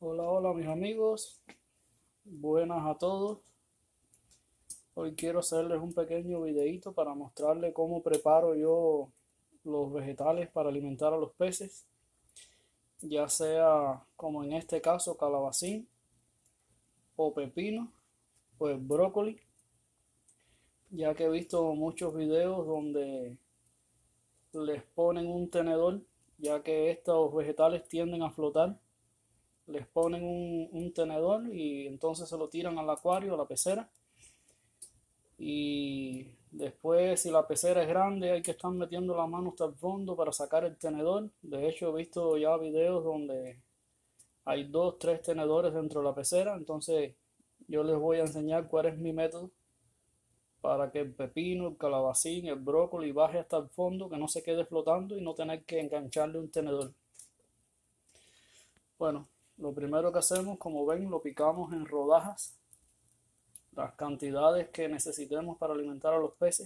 Hola, hola mis amigos, buenas a todos. Hoy quiero hacerles un pequeño videito para mostrarles cómo preparo yo los vegetales para alimentar a los peces, ya sea como en este caso calabacín o pepino, pues brócoli, ya que he visto muchos videos donde les ponen un tenedor, ya que estos vegetales tienden a flotar. Les ponen un tenedor y entonces se lo tiran al acuario, a la pecera. Y después, si la pecera es grande, hay que estar metiendo la mano hasta el fondo para sacar el tenedor. De hecho, he visto ya videos donde hay dos, tres tenedores dentro de la pecera. Entonces, yo les voy a enseñar cuál es mi método para que el pepino, el calabacín, el brócoli baje hasta el fondo, que no se quede flotando y no tener que engancharle un tenedor. Bueno, lo primero que hacemos, como ven, lo picamos en rodajas, las cantidades que necesitemos para alimentar a los peces,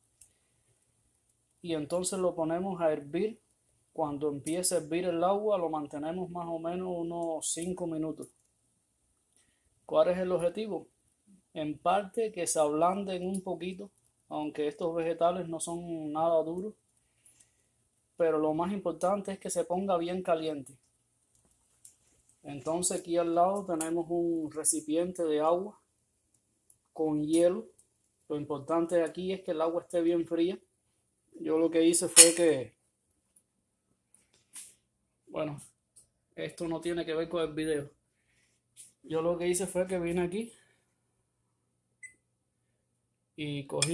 y entonces lo ponemos a hervir. Cuando empiece a hervir el agua lo mantenemos más o menos unos 5 minutos. ¿Cuál es el objetivo? En parte que se ablanden un poquito, aunque estos vegetales no son nada duros, pero lo más importante es que se ponga bien caliente. Entonces aquí al lado tenemos un recipiente de agua con hielo. Lo importante aquí es que el agua esté bien fría. Yo lo que hice fue que, bueno, esto no tiene que ver con el video. Yo lo que hice fue que vine aquí y cogí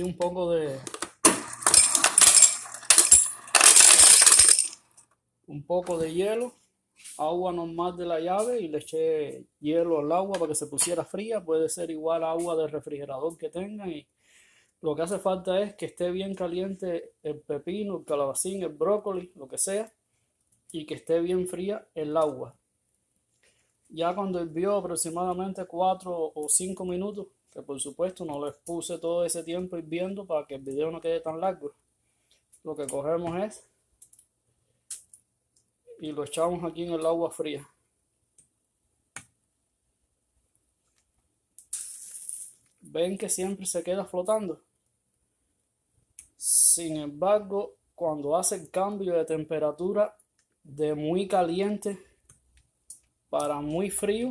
un poco de hielo, agua normal de la llave, y le eché hielo al agua para que se pusiera fría. Puede ser igual a agua de refrigerador que tengan, y lo que hace falta es que esté bien caliente el pepino, el calabacín, el brócoli, lo que sea, y que esté bien fría el agua. Ya cuando hirvió aproximadamente 4 o 5 minutos, que por supuesto no les puse todo ese tiempo hirviendo para que el video no quede tan largo, lo que cogemos es y lo echamos aquí en el agua fría. Ven que siempre se queda flotando. Sin embargo, cuando hace el cambio de temperatura de muy caliente para muy frío,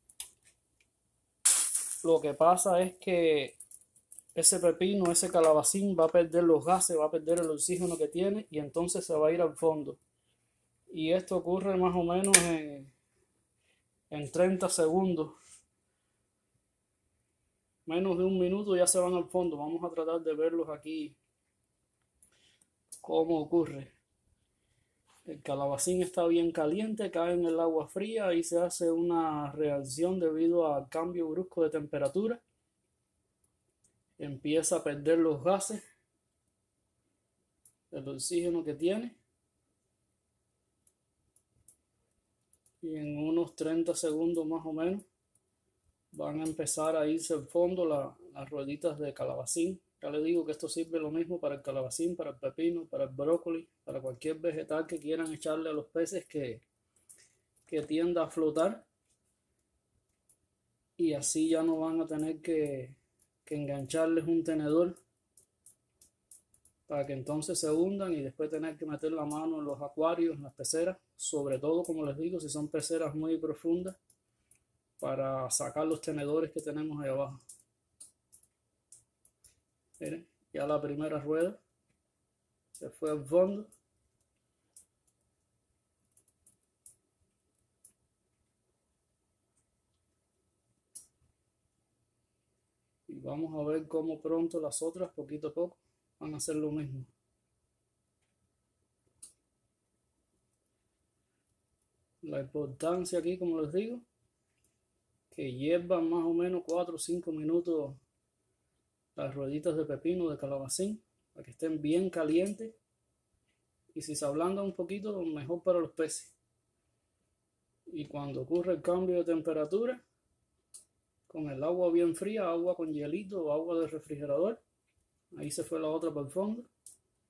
lo que pasa es que ese pepino, ese calabacín va a perder los gases, va a perder el oxígeno que tiene, y entonces se va a ir al fondo. Y esto ocurre más o menos en 30 segundos. Menos de un minuto ya se van al fondo. Vamos a tratar de verlos aquí cómo ocurre. El calabacín está bien caliente, cae en el agua fría y se hace una reacción debido al cambio brusco de temperatura. Empieza a perder los gases, el oxígeno que tiene, y en unos 30 segundos más o menos van a empezar a irse al fondo las rueditas de calabacín. Ya les digo que esto sirve lo mismo para el calabacín, para el pepino, para el brócoli, para cualquier vegetal que quieran echarle a los peces que tienda a flotar, y así ya no van a tener que engancharles un tenedor para que entonces se hundan y después tener que meter la mano en los acuarios, en las peceras, sobre todo, como les digo, si son peceras muy profundas, para sacar los tenedores que tenemos ahí abajo. Miren, ya la primera rueda se fue al fondo. Y vamos a ver cómo pronto las otras, poquito a poco, van a hacer lo mismo. La importancia aquí, como les digo, que hiervan más o menos 4 o 5 minutos las rueditas de pepino, de calabacín, para que estén bien calientes. Y si se ablanda un poquito, mejor para los peces. Y cuando ocurre el cambio de temperatura, con el agua bien fría, agua con hielito o agua de refrigerador, ahí se fue la otra para el fondo.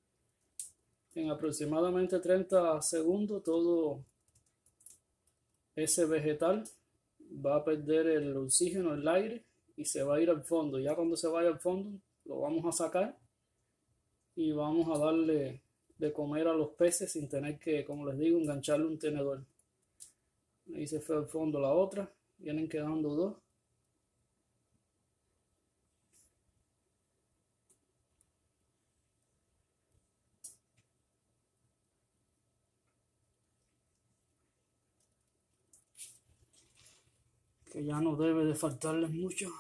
En aproximadamente 30 segundos todo ese vegetal va a perder el oxígeno, el aire, y se va a ir al fondo. Ya cuando se vaya al fondo, lo vamos a sacar y vamos a darle de comer a los peces sin tener que, como les digo, engancharle un tenedor. Ahí se fue al fondo la otra, vienen quedando dos. Que ya no debe de faltarles mucho.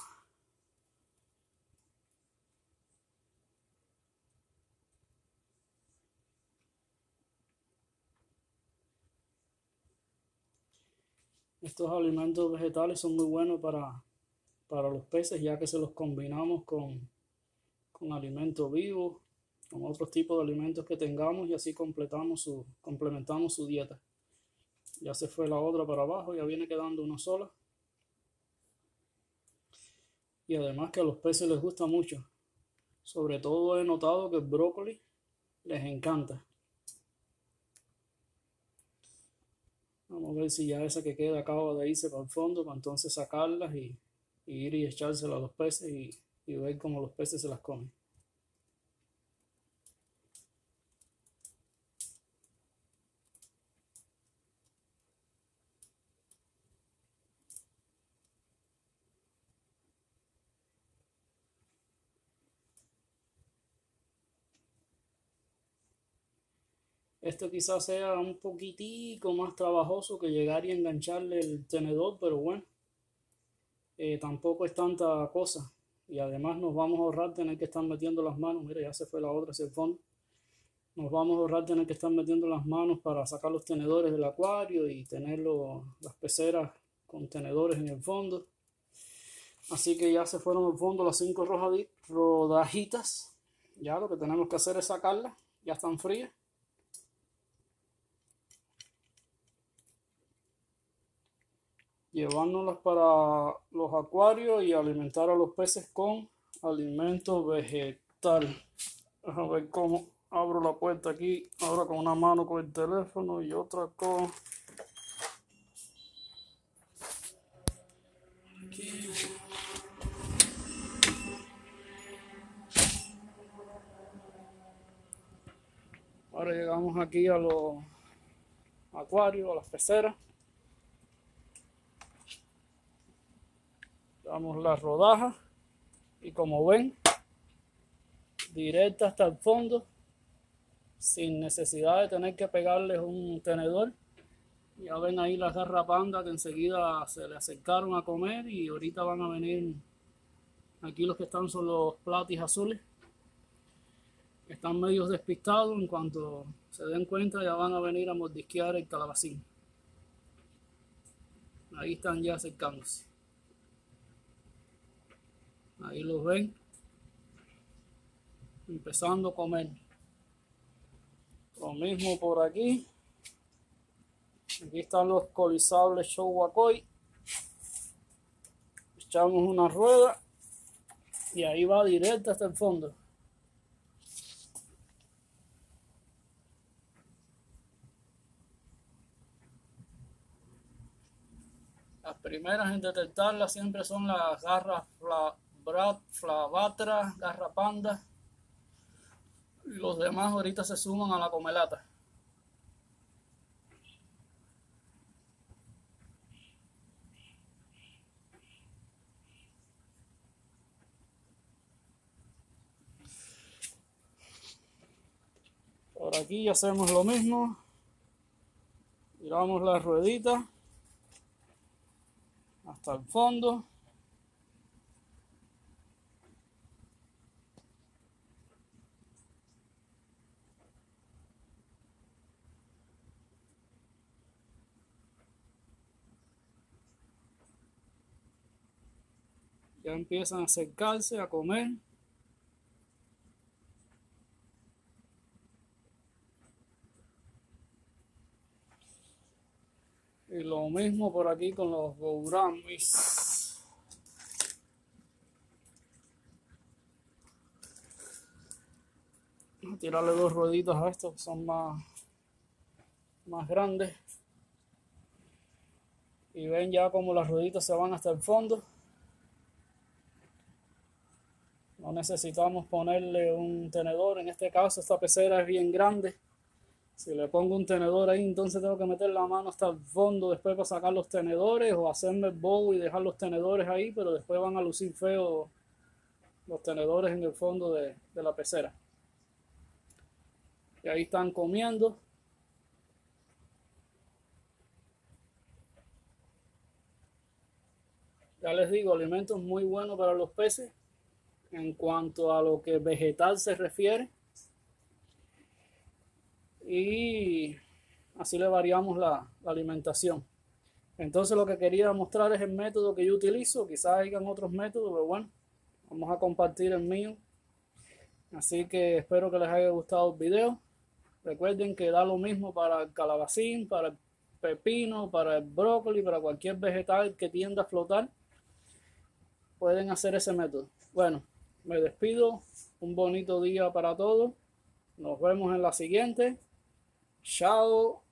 Estos alimentos vegetales son muy buenos para los peces, ya que se los combinamos con alimentos vivos, con otros tipos de alimentos que tengamos, y así complementamos su dieta. Ya se fue la otra para abajo, ya viene quedando una sola. Y además que a los peces les gusta mucho. Sobre todo he notado que el brócoli les encanta. Vamos a ver si ya esa que queda acaba de irse para el fondo, para entonces sacarlas y ir y echárselas a los peces y ver cómo los peces se las comen. Esto quizás sea un poquitico más trabajoso que llegar y engancharle el tenedor, pero bueno, tampoco es tanta cosa. Y además nos vamos a ahorrar tener que estar metiendo las manos. Mira, ya se fue la otra hacia el fondo. Nos vamos a ahorrar tener que estar metiendo las manos para sacar los tenedores del acuario y tener las peceras con tenedores en el fondo. Así que ya se fueron al fondo las 5 rodajitas. Ya lo que tenemos que hacer es sacarlas. Ya están frías. Llevándolas para los acuarios y alimentar a los peces con alimento vegetal. A ver cómo abro la puerta aquí, ahora con una mano con el teléfono y otra con aquí. Ahora llegamos aquí a los acuarios, a las peceras. Damos la rodaja y como ven, directa hasta el fondo, sin necesidad de tener que pegarles un tenedor. Ya ven ahí las garrapandas que enseguida se le acercaron a comer y ahorita van a venir. Aquí los que están son los platis azules. Están medio despistados, en cuanto se den cuenta ya van a venir a mordisquear el calabacín. Ahí están ya acercándose. Ahí los ven, empezando a comer. Lo mismo por aquí. Aquí están los colisables Showakoi. Echamos una rueda y ahí va directo hasta el fondo. Las primeras en detectarlas siempre son las garras Flavatra, garra panda. Y los demás ahorita se suman a la comelata. Por aquí hacemos lo mismo. Tiramos la ruedita hasta el fondo. Ya empiezan a acercarse, a comer. Y lo mismo por aquí con los gouramis. Vamos a tirarle 2 rueditas a estos que son más grandes. Y ven ya como las rueditas se van hasta el fondo. No necesitamos ponerle un tenedor. En este caso esta pecera es bien grande. Si le pongo un tenedor ahí, entonces tengo que meter la mano hasta el fondo después para sacar los tenedores, o hacerme el bowl y dejar los tenedores ahí, pero después van a lucir feos los tenedores en el fondo de la pecera. Y ahí están comiendo. Ya les digo, alimentos muy buenos para los peces en cuanto a lo que vegetal se refiere. Y así le variamos la alimentación. Entonces lo que quería mostrar es el método que yo utilizo. Quizás hayan otros métodos, pero bueno, vamos a compartir el mío. Así que espero que les haya gustado el video. Recuerden que da lo mismo para el calabacín, para el pepino, para el brócoli, para cualquier vegetal que tienda a flotar. Pueden hacer ese método. Bueno, me despido. Un bonito día para todos. Nos vemos en la siguiente. Chao.